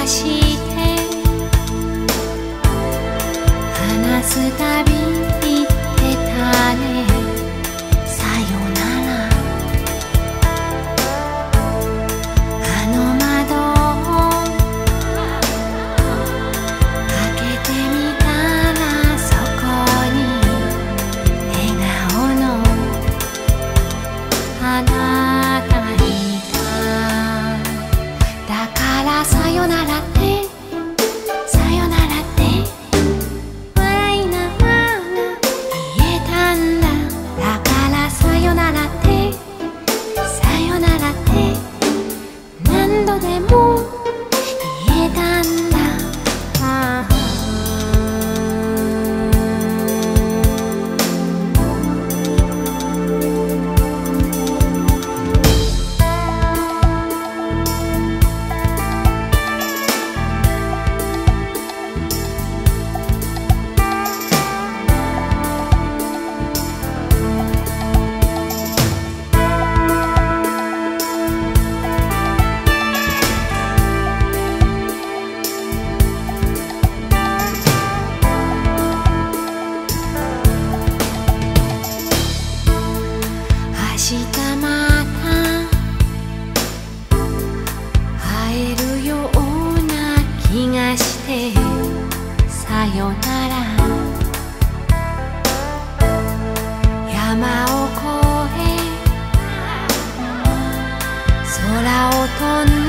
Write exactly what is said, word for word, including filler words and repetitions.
して話すたび言ってたね、さよなら。あの窓を開けてみたら、そこに笑顔のあなたがいた。だからさよならってさよならって笑いながら言えたんだ。だからさよならってさよならって何度でも言えたんだ。ああ明日また会えるような気がして、さよなら。山を越え空を飛んで